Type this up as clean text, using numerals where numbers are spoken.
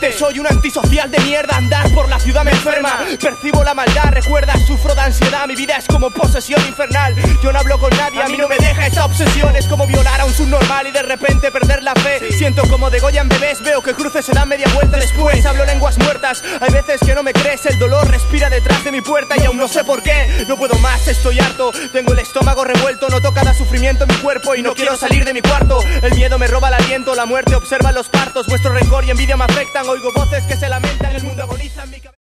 mente. Soy un antisocial de mierda, andar por la ciudad me enferma. Percibo la maldad, recuerda, sufro de ansiedad. Mi vida es como posesión infernal. Yo no hablo con nadie, a mí no me deja esa obsesión. Es como violar a un subnormal y de repente perder la fe. Siento como degollan bebés, veo que cruces se dan media vuelta después. Hablo lenguas muertas, hay veces que no me crees. El dolor respira detrás de mi puerta y aún no sé por qué. No puedo más, estoy harto, tengo el estómago revuelto. Noto cada sufrimiento en mi cuerpo y no quiero salir de mi cuarto. El miedo me roba el aliento, la muerte observa los partos. Vuestro rencor y envidia me afectan, oigo voces que se lamentan, el mundo agoniza en mi cabeza.